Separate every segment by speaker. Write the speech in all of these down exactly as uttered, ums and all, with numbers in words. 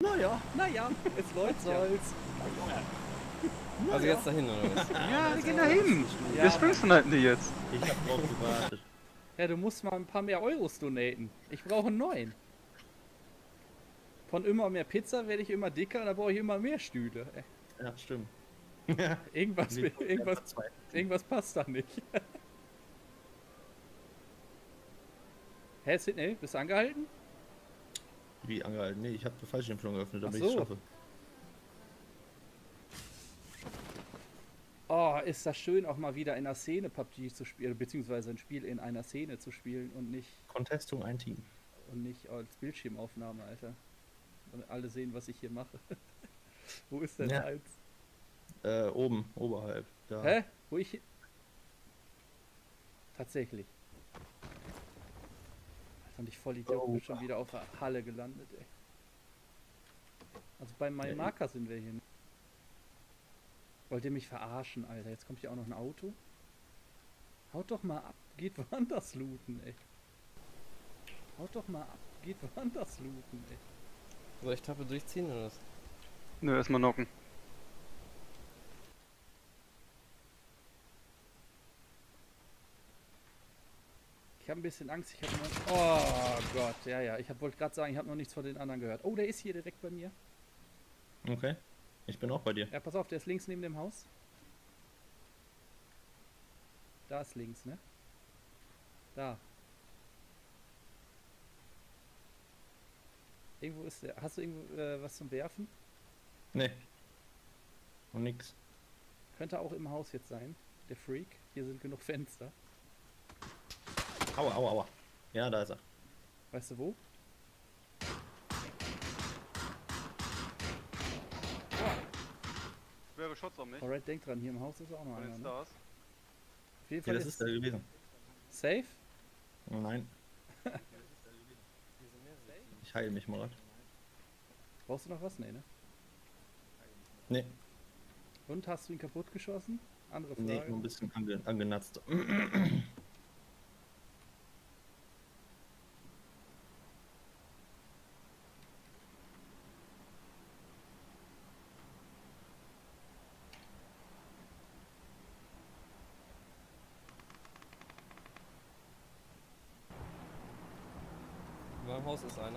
Speaker 1: Naja, naja, es läuft ja.
Speaker 2: Also jetzt dahin oder was?
Speaker 3: Ja, wir gehen dahin.
Speaker 1: Ja,
Speaker 3: Wir springsen die jetzt.
Speaker 4: Ich hab drauf gewartet.
Speaker 1: Ja, du musst mal ein paar mehr Euros donaten. Ich brauche einen neuen. Von immer mehr Pizza werde ich immer dicker, da brauche ich immer mehr Stühle. Ey,
Speaker 4: Ja, stimmt.
Speaker 1: Irgendwas,
Speaker 4: Nee,
Speaker 1: irgendwas,
Speaker 4: zwei.
Speaker 1: irgendwas passt da nicht. Hä, Sydney, bist du angehalten?
Speaker 4: Wie angehalten? Nee, ich hab die Fallschirmflung geöffnet, damit
Speaker 1: Ach
Speaker 4: ich es
Speaker 1: so.
Speaker 4: schaffe.
Speaker 1: Oh, ist das schön, auch mal wieder in einer Szene P U B G zu spielen, beziehungsweise ein Spiel in einer Szene zu spielen und nicht,
Speaker 4: Contestung ein Team.
Speaker 1: und nicht als Bildschirmaufnahme, Alter. Und alle sehen, was ich hier mache. Wo ist denn
Speaker 4: Ja.
Speaker 1: eins?
Speaker 4: Äh, oben, oberhalb. Da.
Speaker 1: Hä? Wo ich... Tatsächlich. Alter, und ich voll Idiot,
Speaker 4: Oh.
Speaker 1: bin schon wieder auf der Halle gelandet, ey. Also bei meinem
Speaker 4: Ja,
Speaker 1: Marker sind wir hier. Wollt ihr mich verarschen, Alter? Jetzt kommt hier auch noch ein Auto. Haut doch mal ab, geht woanders looten, ey. Haut doch mal ab, geht woanders looten, ey.
Speaker 2: Soll ich Tappe durchziehen oder was?
Speaker 3: Nö, erstmal knocken.
Speaker 1: Ich habe ein bisschen Angst, ich habe noch... Oh Gott, ja, ja, ich wollte gerade sagen, ich habe noch nichts von den anderen gehört. Oh, der ist hier direkt bei mir.
Speaker 4: Okay. Ich bin auch bei dir.
Speaker 1: Ja, pass auf, der ist links neben dem Haus. Da ist links, ne? Da. Irgendwo ist der. Hast du irgendwo äh, was zum Werfen?
Speaker 4: Nee. Und nix.
Speaker 1: Könnte auch im Haus jetzt sein. Der Freak. Hier sind genug Fenster.
Speaker 4: Aua, aua, aua. Ja, da ist er.
Speaker 1: Weißt du wo?
Speaker 3: Schwere Shots auf mich.
Speaker 1: Alright, denk dran, hier im Haus ist auch noch
Speaker 3: Von
Speaker 1: einer.
Speaker 3: den
Speaker 1: Ne?
Speaker 3: Stars.
Speaker 1: Auf jeden
Speaker 4: Ja,
Speaker 1: Fall
Speaker 4: das ist er gewesen.
Speaker 1: safe.
Speaker 4: Oh nein. Ich heile mich mal grad.
Speaker 1: Brauchst du noch was? Nee, ne?
Speaker 4: Nee,
Speaker 1: Und hast du ihn kaputt geschossen? Andere Frage.
Speaker 4: nee, nur ein bisschen ange angenatzt.
Speaker 2: Beim Haus ist einer.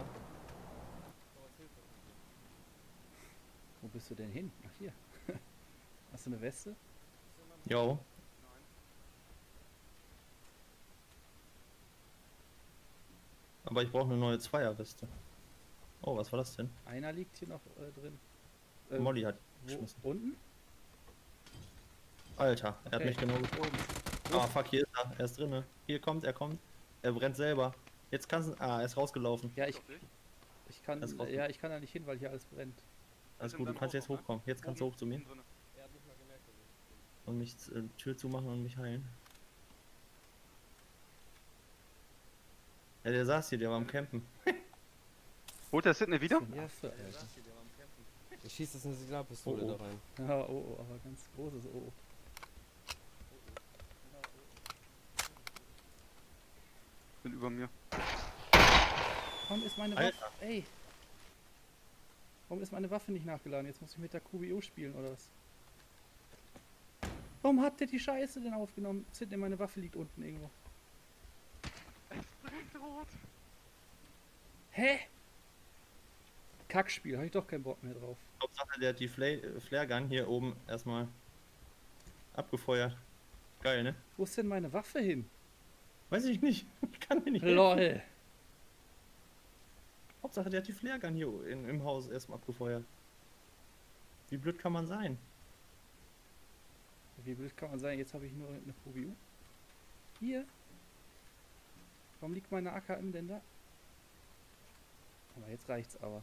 Speaker 1: Wo bist du denn hin? Ach, hier. Hast du eine Weste?
Speaker 4: Jo. Aber ich brauche eine neue Zweierweste. Oh, was war das denn?
Speaker 1: Einer liegt hier noch äh, drin. Äh,
Speaker 4: Molly hat
Speaker 1: wo?
Speaker 4: geschmissen.
Speaker 1: Unten?
Speaker 4: Alter, er hat
Speaker 1: Okay.
Speaker 4: mich genau getroffen. Ah, fuck, hier ist er. Er ist drinne. Hier kommt, er kommt. Er brennt selber. Jetzt kannst du... Ah, er ist rausgelaufen.
Speaker 1: Ja, ich, ich kann,
Speaker 4: Das brauchst du.
Speaker 1: ja, ich kann da nicht hin, weil hier alles brennt.
Speaker 4: Alles gut, du kannst jetzt hochkommen. Jetzt kannst du hoch zu mir.
Speaker 2: Er hat nicht mal gemerkt, dass ich
Speaker 4: Und mich äh, Tür zumachen und mich heilen. Ja, der saß hier, der war am Campen.
Speaker 3: Holt der Sydney wieder?
Speaker 1: Ja, Waffe, Alter.
Speaker 2: Ich schieße das eine Signalpistole
Speaker 4: Oh, oh.
Speaker 2: da rein.
Speaker 1: Ja, oh, oh, aber ganz großes Oh.
Speaker 3: Bin über mir.
Speaker 1: Warum ist meine
Speaker 4: Alter.
Speaker 1: Waffe... Ey! Warum ist meine Waffe nicht nachgeladen? Jetzt muss ich mit der Q B O spielen, oder was? Warum hat der die Scheiße denn aufgenommen? Sydney, meine Waffe liegt unten irgendwo.
Speaker 3: Rot.
Speaker 1: Hä? Kackspiel, habe ich doch keinen Bock mehr drauf.
Speaker 4: Hauptsache, der hat die Fla äh, Flare Gun hier oben erstmal abgefeuert. Geil, ne?
Speaker 1: Wo ist denn meine Waffe hin?
Speaker 4: Weiß ich nicht. Ich kann mir nicht helfen.
Speaker 1: LOL!
Speaker 4: Hauptsache, der hat die Flare Gun hier in, im Haus erstmal abgefeuert. Wie blöd kann man sein?
Speaker 1: Wie blöd kann man sein? Jetzt habe ich nur eine Q B U. Hier. Warum liegt meine A K M denn da? Aber jetzt reicht's aber.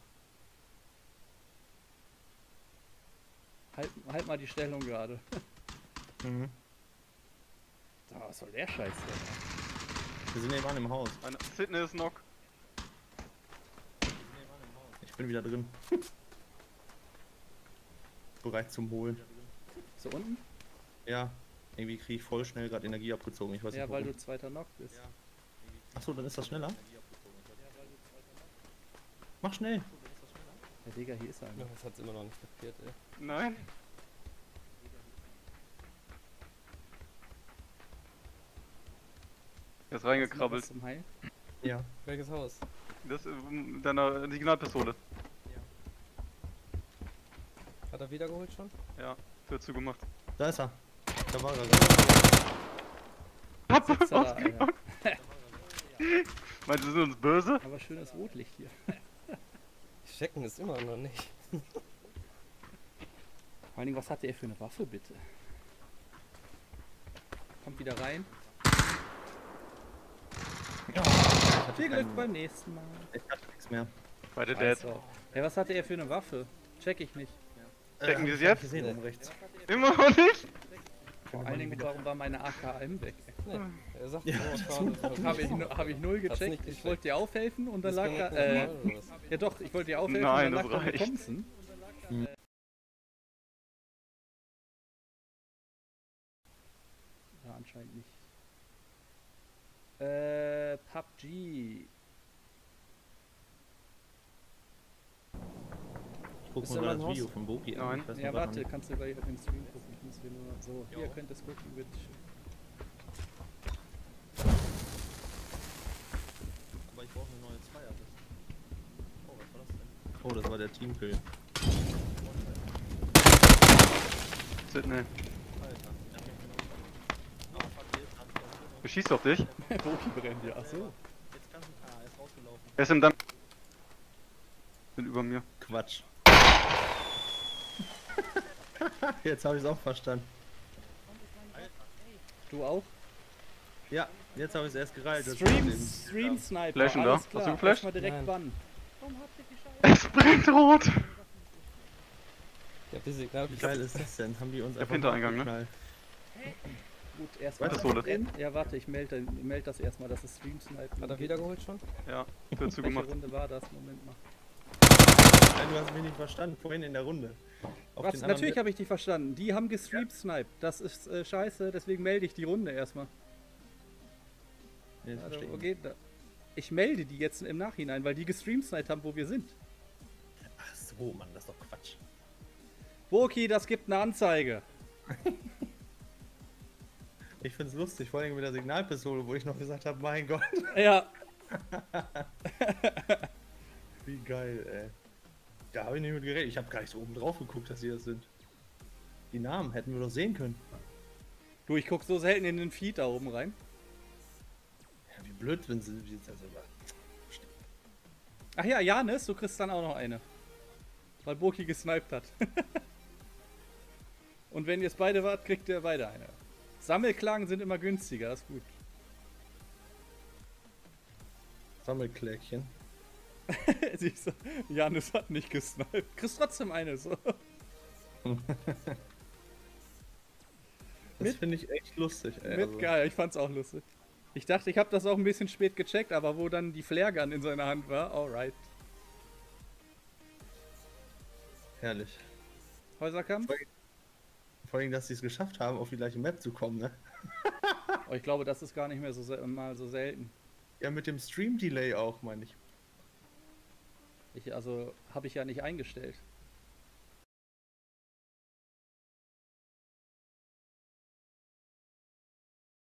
Speaker 1: Halt, halt mal die Stellung gerade.
Speaker 4: Mhm.
Speaker 1: So, was soll der Scheiß denn?
Speaker 4: Wir sind nebenan im Haus.
Speaker 3: Eine Sydney ist knock.
Speaker 4: Ich bin wieder drin. Bereit zum Holen.
Speaker 1: So unten?
Speaker 4: Ja. Irgendwie kriege ich voll schnell gerade Energie abgezogen. Ich weiß
Speaker 1: Ja,
Speaker 4: nicht
Speaker 1: weil
Speaker 4: warum.
Speaker 1: du zweiter Knock bist.
Speaker 4: Achso, dann ist das schneller. Mach schnell.
Speaker 1: Ja, Digga, hier ist er.
Speaker 2: Ja, das hat's immer noch nicht kapiert, ey.
Speaker 3: Nein. Er ist reingekrabbelt.
Speaker 1: Was zum Heil?
Speaker 4: Ja.
Speaker 2: Welches Haus?
Speaker 3: Das ist ähm, deine Signalpistole.
Speaker 2: Hat er wiedergeholt schon?
Speaker 3: Ja, Tür zugemacht.
Speaker 4: Da ist er. Da war er.
Speaker 1: Jetzt sitzt er da, Alter.
Speaker 3: Meinst du, sie sind uns böse?
Speaker 1: Aber schönes Rotlicht hier.
Speaker 2: Checken ist immer noch nicht.
Speaker 1: Vor allen Dingen, was hatte er für eine Waffe, bitte? Kommt wieder rein.
Speaker 4: Ja,
Speaker 1: Viel Glück beim nächsten Mal.
Speaker 4: ich hatte nichts mehr.
Speaker 3: Beide
Speaker 1: Weiß
Speaker 3: dead.
Speaker 1: auch. Hey, was hatte er für eine Waffe? Check ich nicht.
Speaker 3: Checken
Speaker 4: hab
Speaker 3: wir es
Speaker 4: ich gar
Speaker 3: jetzt?
Speaker 4: nicht gesehen, oben rechts.
Speaker 3: Immer noch nicht?
Speaker 1: Vor allen Dingen, warum war meine A K M weg?
Speaker 2: Nee, er sagt
Speaker 4: Ja,
Speaker 2: nur,
Speaker 4: das
Speaker 2: fahren, das ist
Speaker 1: Habe ich, nu- hab ich null
Speaker 2: Hat's
Speaker 1: gecheckt.
Speaker 2: nicht
Speaker 1: Ich
Speaker 2: gecheckt.
Speaker 1: wollte dir aufhelfen und dann
Speaker 2: Das
Speaker 1: lag
Speaker 2: ging
Speaker 1: da.
Speaker 2: nicht
Speaker 1: Äh,
Speaker 2: normal, oder was?
Speaker 1: ja doch, ich wollte dir aufhelfen
Speaker 3: Nein,
Speaker 1: und dann
Speaker 3: das
Speaker 1: lag da
Speaker 3: reicht.
Speaker 1: Thompson.
Speaker 4: Hm.
Speaker 1: Ja, anscheinend nicht. Äh, P U B G.
Speaker 4: Ich guck
Speaker 2: Ist
Speaker 4: mal
Speaker 2: da
Speaker 4: gerade
Speaker 2: mal
Speaker 4: das
Speaker 2: ein
Speaker 4: Video
Speaker 2: Haus?
Speaker 4: von Boki
Speaker 3: Nein.
Speaker 4: Ich weiß
Speaker 1: Ja,
Speaker 4: noch gar
Speaker 1: warte,
Speaker 4: nicht.
Speaker 1: kannst du gleich auf den Stream gucken. Ich muss mir nur so. Hier
Speaker 4: Jo.
Speaker 1: könnt ihr es gucken, bitte.
Speaker 4: Aber ich brauche eine neue Zweier. Oh, was war das denn? Oh, das war der Teamkill.
Speaker 3: Sydney.
Speaker 4: Alter. Ah, fuck, hier ist er.
Speaker 3: Er schießt auf dich.
Speaker 1: Boki brennt ja. Achso.
Speaker 4: Jetzt kannst du. Ah, er ist rausgelaufen.
Speaker 3: Er ist im Damm. Sind über mir.
Speaker 4: Quatsch. Jetzt habe ich es auch verstanden.
Speaker 1: Du auch?
Speaker 4: Ja, jetzt habe ich es erst gereilt. das
Speaker 1: Stream,
Speaker 4: Problem.
Speaker 1: Stream Sniper.
Speaker 3: Flashen da?
Speaker 1: Alles
Speaker 3: Hast
Speaker 1: klar.
Speaker 3: du geflasht?
Speaker 1: Erstmal direkt
Speaker 2: Nein.
Speaker 1: bannen.
Speaker 3: Es brennt rot!
Speaker 2: Ja, die Signal.
Speaker 4: Wie geil ist das denn? Haben die uns
Speaker 3: Der
Speaker 4: einfach
Speaker 3: Hintereingang, ne?
Speaker 4: abgeknallt?
Speaker 1: Gut, erstmal
Speaker 3: Pistole.
Speaker 1: drin. Ja, warte, ich melde meld das erstmal, dass es Stream Sniper.
Speaker 2: Hat er wiedergeholt schon?
Speaker 3: Ja, Tür
Speaker 1: Welche
Speaker 3: zugemacht.
Speaker 1: Runde war das? Moment mal.
Speaker 4: Nein, du hast mich nicht verstanden. Vorhin in der Runde. Auf
Speaker 1: Was?
Speaker 4: den anderen
Speaker 1: Natürlich
Speaker 4: Bit-
Speaker 1: habe ich dich verstanden. Die haben gestreamt sniped. Das ist äh, scheiße, deswegen melde ich die Runde erstmal.
Speaker 4: Nee, das
Speaker 1: Also,
Speaker 4: verstehe
Speaker 1: wo
Speaker 4: ich
Speaker 1: geht das? Ich melde die jetzt im Nachhinein, weil die gestreamt sniped haben, wo wir sind.
Speaker 4: nicht. Ach so, Mann, das ist doch Quatsch.
Speaker 1: Boki, das gibt eine Anzeige.
Speaker 4: Ich find's lustig, vor allem mit der Signalpistole, wo ich noch gesagt habe, mein Gott,
Speaker 1: Ja,
Speaker 4: wie geil, ey. Da habe ich nicht mit geredet. Ich habe gar nicht so oben drauf geguckt, dass sie das sind. Die Namen hätten wir doch sehen können.
Speaker 1: du, ich guck so selten in den Feed da oben rein.
Speaker 4: Ja, wie blöd, wenn sie jetzt also
Speaker 1: Ach ja, Janis, du kriegst dann auch noch eine. Weil Boki gesniped hat. Und wenn ihr es beide wart, kriegt ihr beide eine. Sammelklagen sind immer günstiger, das ist gut.
Speaker 4: Sammelkläckchen.
Speaker 1: Siehst du, Janis hat nicht gesniped. Kriegst trotzdem eine, so.
Speaker 4: Das
Speaker 1: Mit-
Speaker 4: finde ich echt lustig, ey.
Speaker 1: Mit
Speaker 4: also.
Speaker 1: geil, ich fand's auch lustig. Ich dachte, ich habe das auch ein bisschen spät gecheckt, aber wo dann die Flaregun in seiner Hand war, alright.
Speaker 4: Herrlich.
Speaker 1: Häuserkampf?
Speaker 4: Vor allem, dass sie es geschafft haben, auf die gleiche Map zu kommen, ne?
Speaker 1: Oh, ich glaube, das ist gar nicht mehr so sel- mal so selten.
Speaker 4: Ja, mit dem Stream-Delay auch, meine ich.
Speaker 1: Ich, also, habe ich ja nicht eingestellt.